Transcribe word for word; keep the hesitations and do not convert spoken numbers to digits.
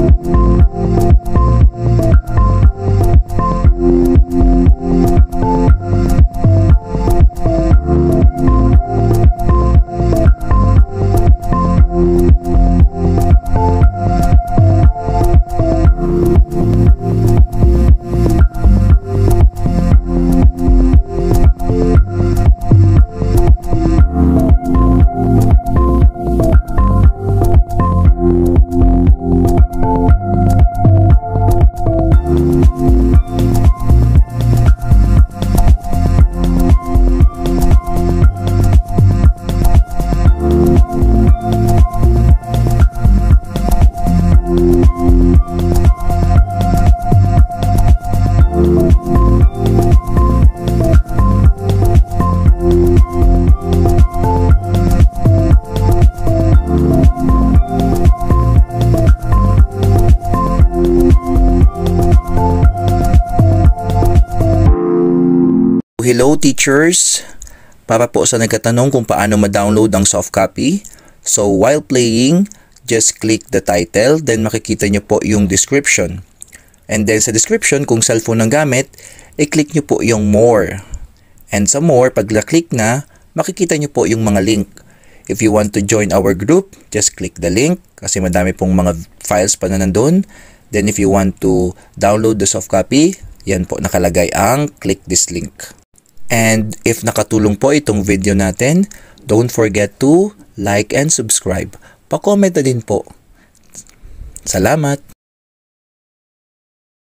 Hello teachers! Para po sa nagtatanong kung paano ma-download ang soft copy. So while playing, just click the title, then makikita nyo po yung description. And then sa description, kung cellphone ang gamit, i-click nyo po yung more. And sa more, pag na-click na, makikita nyo po yung mga link. If you want to join our group, just click the link kasi madami pong mga files pa na nandun. Then if you want to download the soft copy, yan po nakalagay ang click this link. And if nakatulong po itong video natin, don't forget to like and subscribe. Pa-comment na din po. Salamat!